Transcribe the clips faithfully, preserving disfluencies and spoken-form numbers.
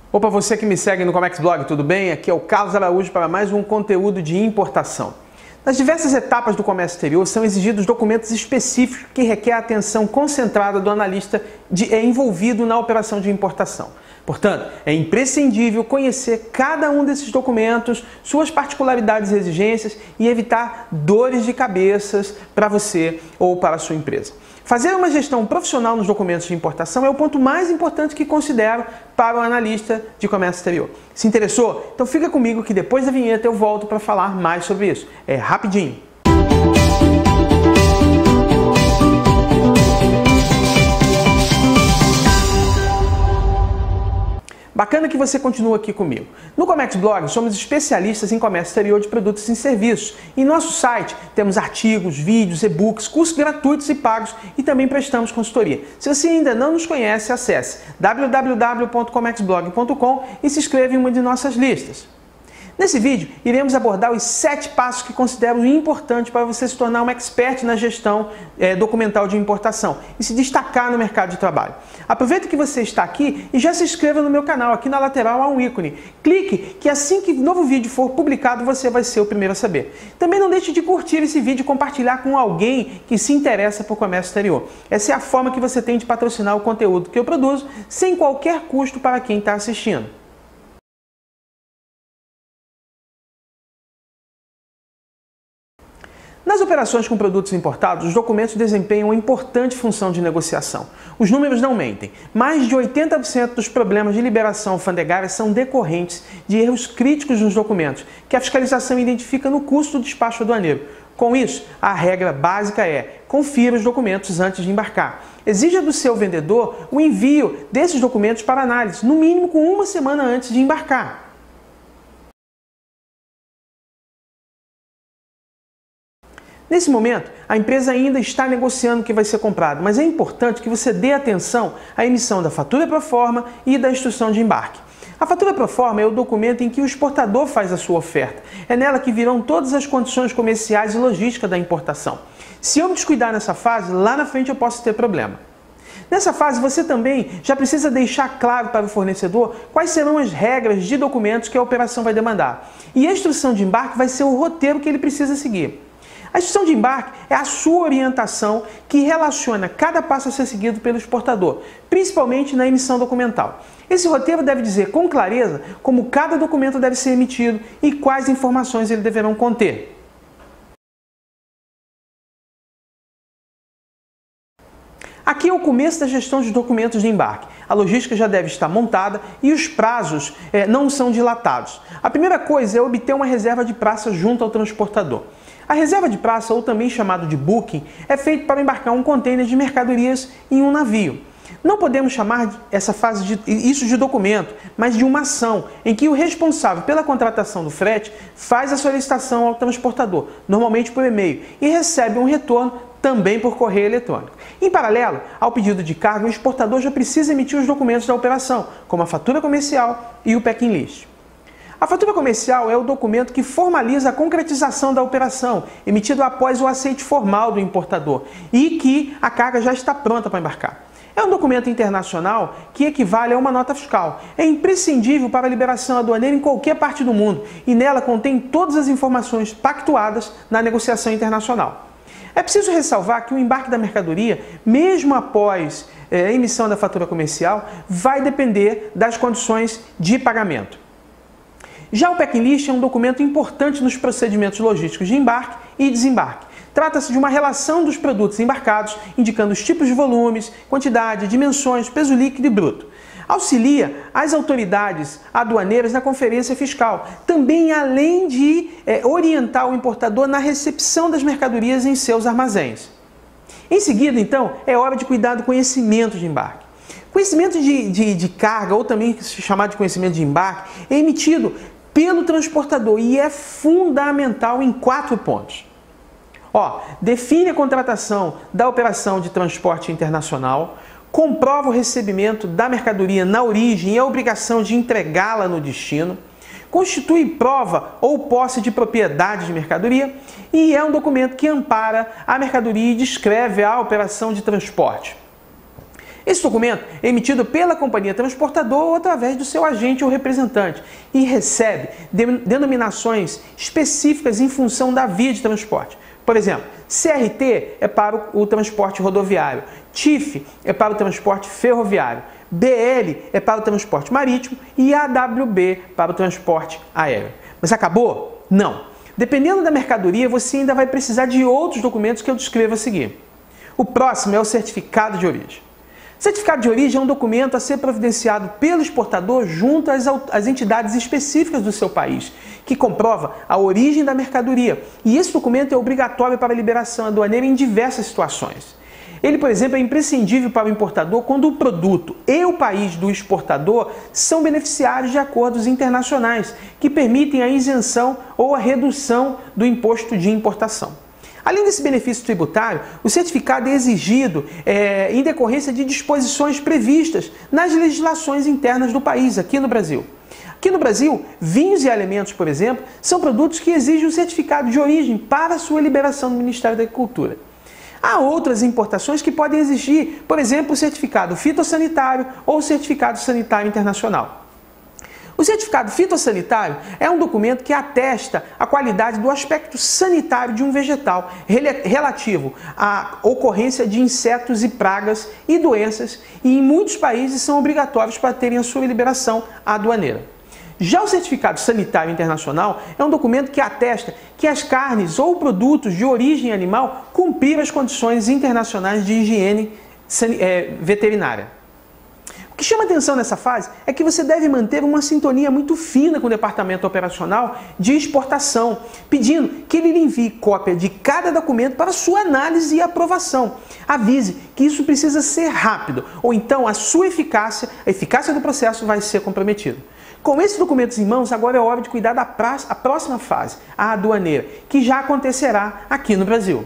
Opa, você que me segue no Comex Blog, tudo bem? Aqui é o Carlos Araújo para mais um conteúdo de importação. Nas diversas etapas do comércio exterior são exigidos documentos específicos que requerem a atenção concentrada do analista de, é, envolvido na operação de importação. Portanto, é imprescindível conhecer cada um desses documentos, suas particularidades e exigências e evitar dores de cabeças para você ou para a sua empresa. Fazer uma gestão profissional nos documentos de importação é o ponto mais importante que considero para o analista de comércio exterior. Se interessou? Então fica comigo que depois da vinheta eu volto para falar mais sobre isso. É rapidinho. Bacana que você continua aqui comigo. No Comex Blog somos especialistas em comércio exterior de produtos e serviços. Em nosso site temos artigos, vídeos, e-books, cursos gratuitos e pagos e também prestamos consultoria. Se você ainda não nos conhece, acesse w w w ponto comex blog ponto com e se inscreva em uma de nossas listas. Nesse vídeo, iremos abordar os sete passos que considero importantes para você se tornar um expert na gestão é, documental de importação e se destacar no mercado de trabalho. Aproveita que você está aqui e já se inscreva no meu canal. Aqui na lateral há um ícone. Clique que assim que o novo vídeo for publicado, você vai ser o primeiro a saber. Também não deixe de curtir esse vídeo e compartilhar com alguém que se interessa por comércio exterior. Essa é a forma que você tem de patrocinar o conteúdo que eu produzo sem qualquer custo para quem está assistindo. Nas operações com produtos importados, os documentos desempenham uma importante função de negociação. Os números não mentem. Mais de oitenta por cento dos problemas de liberação alfandegária são decorrentes de erros críticos nos documentos, que a fiscalização identifica no custo do despacho aduaneiro. Com isso, a regra básica é: confira os documentos antes de embarcar. Exija do seu vendedor o envio desses documentos para análise, no mínimo com uma semana antes de embarcar. Nesse momento, a empresa ainda está negociando o que vai ser comprado, mas é importante que você dê atenção à emissão da fatura proforma e da instrução de embarque. A fatura proforma é o documento em que o exportador faz a sua oferta. É nela que virão todas as condições comerciais e logísticas da importação. Se eu me descuidar nessa fase, lá na frente eu posso ter problema. Nessa fase, você também já precisa deixar claro para o fornecedor quais serão as regras de documentos que a operação vai demandar. E a instrução de embarque vai ser o roteiro que ele precisa seguir. A instrução de embarque é a sua orientação que relaciona cada passo a ser seguido pelo exportador, principalmente na emissão documental. Esse roteiro deve dizer com clareza como cada documento deve ser emitido e quais informações ele deverão conter. Aqui é o começo da gestão de documentos de embarque. A logística já deve estar montada e os prazos eh, não são dilatados. A primeira coisa é obter uma reserva de praça junto ao transportador. A reserva de praça, ou também chamado de booking, é feito para embarcar um container de mercadorias em um navio. Não podemos chamar essa fase de, isso de documento, mas de uma ação, em que o responsável pela contratação do frete faz a solicitação ao transportador, normalmente por e-mail, e recebe um retorno também por correio eletrônico. Em paralelo ao pedido de carga, o exportador já precisa emitir os documentos da operação, como a fatura comercial e o packing list. A fatura comercial é o documento que formaliza a concretização da operação, emitido após o aceite formal do importador e que a carga já está pronta para embarcar. É um documento internacional que equivale a uma nota fiscal. É imprescindível para a liberação aduaneira em qualquer parte do mundo e nela contém todas as informações pactuadas na negociação internacional. É preciso ressalvar que o embarque da mercadoria, mesmo após é, a emissão da fatura comercial, vai depender das condições de pagamento. Já o packing list é um documento importante nos procedimentos logísticos de embarque e desembarque. Trata-se de uma relação dos produtos embarcados, indicando os tipos de volumes, quantidade, dimensões, peso líquido e bruto. Auxilia as autoridades aduaneiras na conferência fiscal, também além de é, orientar o importador na recepção das mercadorias em seus armazéns. Em seguida, então, é hora de cuidar do conhecimento de embarque. Conhecimento de, de, de carga, ou também chamado de conhecimento de embarque, é emitido pelo transportador e é fundamental em quatro pontos. Ó, define a contratação da operação de transporte internacional, comprova o recebimento da mercadoria na origem e a obrigação de entregá-la no destino, constitui prova ou posse de propriedade de mercadoria e é um documento que ampara a mercadoria e descreve a operação de transporte. Esse documento é emitido pela companhia transportadora ou através do seu agente ou representante e recebe denominações específicas em função da via de transporte. Por exemplo, C R T é para o transporte rodoviário, T I F é para o transporte ferroviário, B L é para o transporte marítimo e A W B para o transporte aéreo. Mas acabou? Não. Dependendo da mercadoria, você ainda vai precisar de outros documentos que eu descrevo a seguir. O próximo é o certificado de origem. Certificado de origem é um documento a ser providenciado pelo exportador junto às, às entidades específicas do seu país, que comprova a origem da mercadoria. E esse documento é obrigatório para a liberação aduaneira em diversas situações. Ele, por exemplo, é imprescindível para o importador quando o produto e o país do exportador são beneficiários de acordos internacionais que permitem a isenção ou a redução do imposto de importação. Além desse benefício tributário, o certificado é exigido é, em decorrência de disposições previstas nas legislações internas do país, aqui no Brasil. Aqui no Brasil, vinhos e alimentos, por exemplo, são produtos que exigem um certificado de origem para sua liberação do Ministério da Agricultura. Há outras importações que podem exigir, por exemplo, o certificado fitossanitário ou o certificado sanitário internacional. O certificado fitossanitário é um documento que atesta a qualidade do aspecto sanitário de um vegetal relativo à ocorrência de insetos e pragas e doenças e em muitos países são obrigatórios para terem a sua liberação aduaneira. Já o certificado sanitário internacional é um documento que atesta que as carnes ou produtos de origem animal cumpriram as condições internacionais de higiene veterinária. O que chama atenção nessa fase é que você deve manter uma sintonia muito fina com o departamento operacional de exportação, pedindo que ele lhe envie cópia de cada documento para sua análise e aprovação. Avise que isso precisa ser rápido, ou então a sua eficácia, a eficácia do processo vai ser comprometida. Com esses documentos em mãos, agora é hora de cuidar da pra- a próxima fase, a aduaneira, que já acontecerá aqui no Brasil.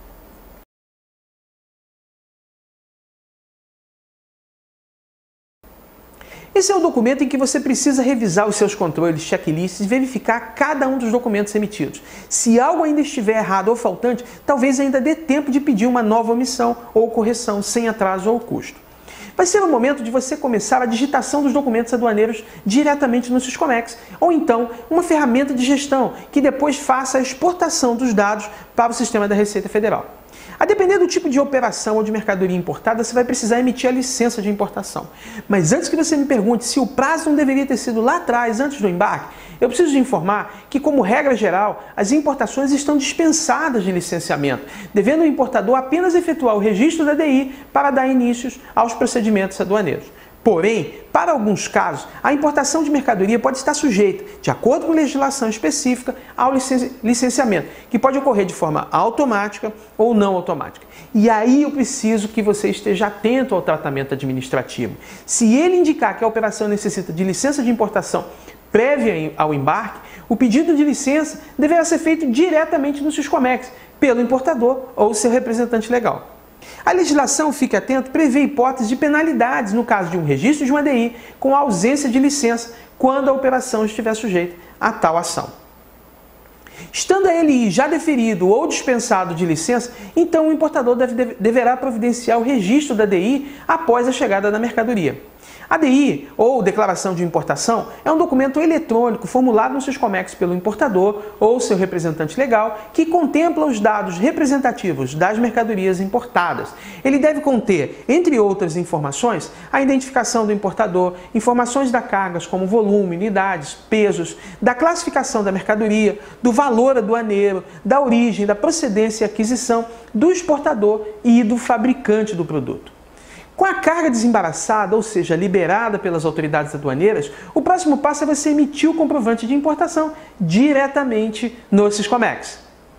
Esse é o documento em que você precisa revisar os seus controles, checklists e verificar cada um dos documentos emitidos. Se algo ainda estiver errado ou faltante, talvez ainda dê tempo de pedir uma nova omissão ou correção sem atraso ou custo. Vai ser o momento de você começar a digitação dos documentos aduaneiros diretamente no Syscomex, ou então uma ferramenta de gestão que depois faça a exportação dos dados para o sistema da Receita Federal. A depender do tipo de operação ou de mercadoria importada, você vai precisar emitir a licença de importação. Mas antes que você me pergunte se o prazo não deveria ter sido lá atrás, antes do embarque, eu preciso te informar que, como regra geral, as importações estão dispensadas de licenciamento, devendo o importador apenas efetuar o registro da D I para dar início aos procedimentos aduaneiros. Porém, para alguns casos, a importação de mercadoria pode estar sujeita, de acordo com legislação específica, ao licenciamento, que pode ocorrer de forma automática ou não automática. E aí eu preciso que você esteja atento ao tratamento administrativo. Se ele indicar que a operação necessita de licença de importação prévia ao embarque, o pedido de licença deverá ser feito diretamente no Syscomex, pelo importador ou seu representante legal. A legislação, fique atento, prevê hipótese de penalidades no caso de um registro de uma D I com ausência de licença quando a operação estiver sujeita a tal ação. Estando a L I já deferido ou dispensado de licença, então o importador deve, deverá providenciar o registro da D I após a chegada da mercadoria. A D I, ou Declaração de Importação, é um documento eletrônico formulado no Syscomex pelo importador ou seu representante legal que contempla os dados representativos das mercadorias importadas. Ele deve conter, entre outras informações, a identificação do importador, informações da cargas como volume, unidades, pesos, da classificação da mercadoria, do valor aduaneiro, da origem, da procedência e aquisição, do exportador e do fabricante do produto. Com a carga desembaraçada, ou seja, liberada pelas autoridades aduaneiras, o próximo passo é você emitir o comprovante de importação diretamente no Syscomex.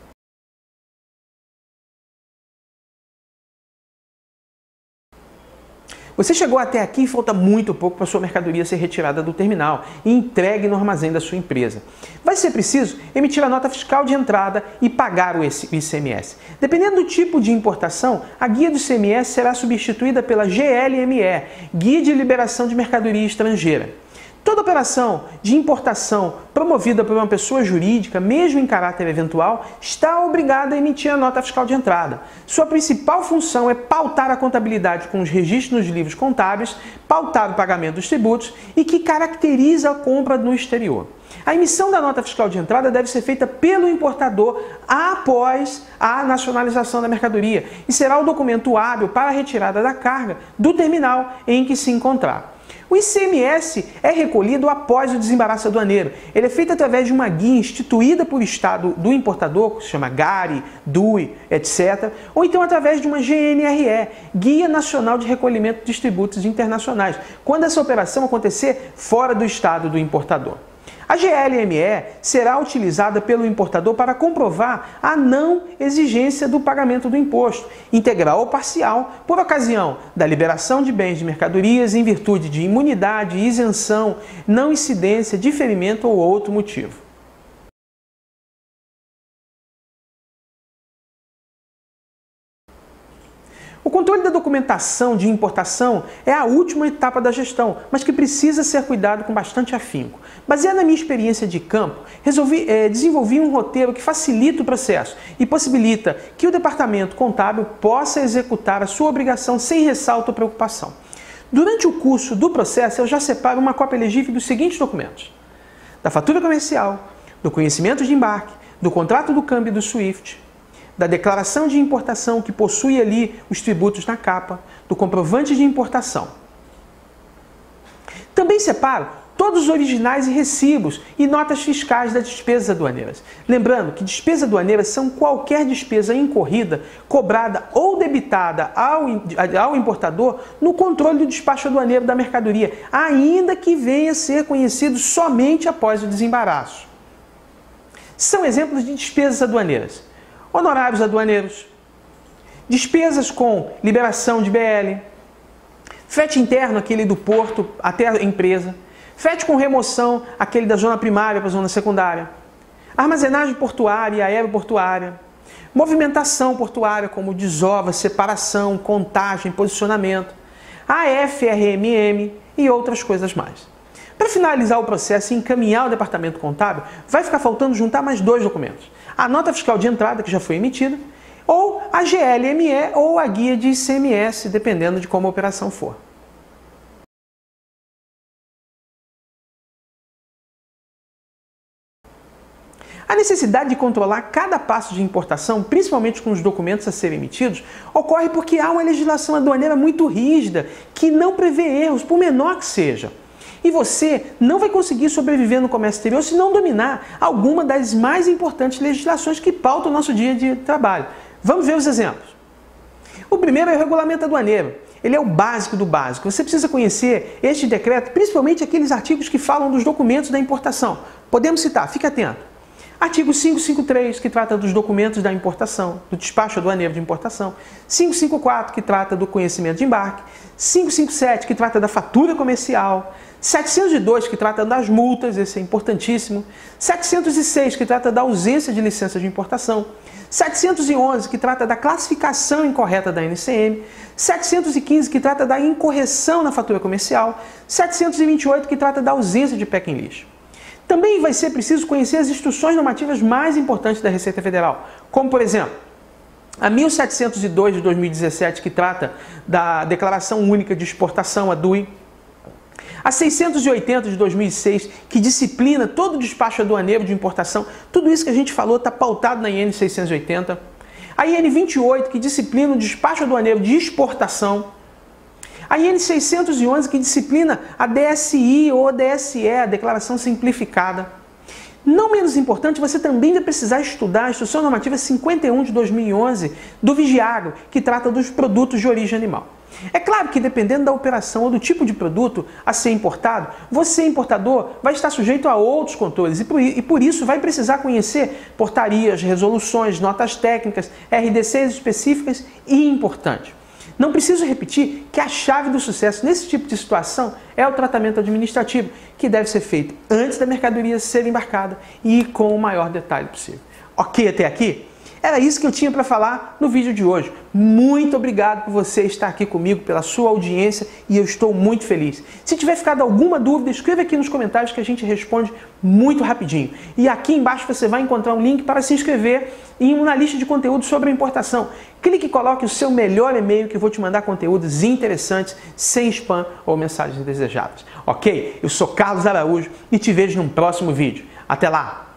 Você chegou até aqui e falta muito pouco para sua mercadoria ser retirada do terminal e entregue no armazém da sua empresa. Vai ser preciso emitir a nota fiscal de entrada e pagar o I C M S. Dependendo do tipo de importação, a guia do I C M S será substituída pela G L M E, Guia de Liberação de Mercadoria Estrangeira. Toda operação de importação promovida por uma pessoa jurídica, mesmo em caráter eventual, está obrigada a emitir a nota fiscal de entrada. Sua principal função é pautar a contabilidade com os registros nos livros contábeis, pautar o pagamento dos tributos e que caracteriza a compra no exterior. A emissão da nota fiscal de entrada deve ser feita pelo importador após a nacionalização da mercadoria e será o documento hábil para a retirada da carga do terminal em que se encontrar. O I C M S é recolhido após o desembaraço aduaneiro. Ele é feito através de uma guia instituída por Estado do importador, que se chama GARI, D U I, etcétera, ou então através de uma G N R E, Guia Nacional de Recolhimento dos Tributos Internacionais, quando essa operação acontecer fora do Estado do importador. A G L M E será utilizada pelo importador para comprovar a não exigência do pagamento do imposto, integral ou parcial, por ocasião da liberação de bens e mercadorias em virtude de imunidade, isenção, não incidência, diferimento ou outro motivo. O controle da documentação de importação é a última etapa da gestão, mas que precisa ser cuidado com bastante afinco. Baseado na minha experiência de campo, resolvi, eh, desenvolvi um roteiro que facilita o processo e possibilita que o departamento contábil possa executar a sua obrigação sem ressalto ou preocupação. Durante o curso do processo, eu já separo uma cópia legível dos seguintes documentos: da fatura comercial, do conhecimento de embarque, do contrato do câmbio do SWIFT, da declaração de importação que possui ali os tributos na capa, do comprovante de importação. Também separo todos os originais e recibos e notas fiscais das despesas aduaneiras. Lembrando que despesas aduaneiras são qualquer despesa incorrida, cobrada ou debitada ao, ao importador no controle do despacho aduaneiro da mercadoria, ainda que venha a ser conhecido somente após o desembaraço. São exemplos de despesas aduaneiras: honorários aduaneiros, despesas com liberação de B L, frete interno, aquele do porto até a empresa, frete com remoção, aquele da zona primária para a zona secundária, armazenagem portuária e aeroportuária, movimentação portuária como desova, separação, contagem, posicionamento, A F R M M e outras coisas mais. Para finalizar o processo e encaminhar o departamento contábil, vai ficar faltando juntar mais dois documentos: a nota fiscal de entrada, que já foi emitida, ou a G L M E ou a guia de I C M S, dependendo de como a operação for. A necessidade de controlar cada passo de importação, principalmente com os documentos a serem emitidos, ocorre porque há uma legislação aduaneira muito rígida que não prevê erros, por menor que seja. E você não vai conseguir sobreviver no comércio exterior se não dominar alguma das mais importantes legislações que pautam o nosso dia de trabalho. Vamos ver os exemplos. O primeiro é o regulamento aduaneiro. Ele é o básico do básico. Você precisa conhecer este decreto, principalmente aqueles artigos que falam dos documentos da importação. Podemos citar, fique atento. Artigo quinhentos e cinquenta e três, que trata dos documentos da importação, do despacho aduaneiro de importação. quinhentos e cinquenta e quatro, que trata do conhecimento de embarque. quinhentos e cinquenta e sete, que trata da fatura comercial. setecentos e dois, que trata das multas, esse é importantíssimo. setecentos e seis, que trata da ausência de licença de importação. setecentos e onze, que trata da classificação incorreta da N C M. setecentos e quinze, que trata da incorreção na fatura comercial. setecentos e vinte e oito, que trata da ausência de pecking lixo. Também vai ser preciso conhecer as instruções normativas mais importantes da Receita Federal, como, por exemplo, a mil setecentos e dois de dois mil e dezessete, que trata da Declaração Única de Exportação, a D U I, a seiscentos e oitenta de dois mil e seis, que disciplina todo o despacho aduaneiro de importação. Tudo isso que a gente falou está pautado na I N seiscentos e oitenta. A I N vinte e oito, que disciplina o despacho aduaneiro de exportação. A I N seiscentos e onze, que disciplina a D S I ou D S E, a Declaração Simplificada. Não menos importante, você também vai precisar estudar a Instrução Normativa cinquenta e um de dois mil e onze do Vigiagro, que trata dos produtos de origem animal. É claro que, dependendo da operação ou do tipo de produto a ser importado, você, importador, vai estar sujeito a outros controles e por, e por isso vai precisar conhecer portarias, resoluções, notas técnicas, R D Cs específicas e importantes. Não preciso repetir que a chave do sucesso nesse tipo de situação é o tratamento administrativo, que deve ser feito antes da mercadoria ser embarcada e com o maior detalhe possível. Ok até aqui? Era isso que eu tinha para falar no vídeo de hoje. Muito obrigado por você estar aqui comigo, pela sua audiência, e eu estou muito feliz. Se tiver ficado alguma dúvida, escreva aqui nos comentários que a gente responde muito rapidinho. E aqui embaixo você vai encontrar um link para se inscrever em uma lista de conteúdos sobre a importação. Clique e coloque o seu melhor e-mail que eu vou te mandar conteúdos interessantes, sem spam ou mensagens indesejadas. Ok? Eu sou Carlos Araújo e te vejo num próximo vídeo. Até lá!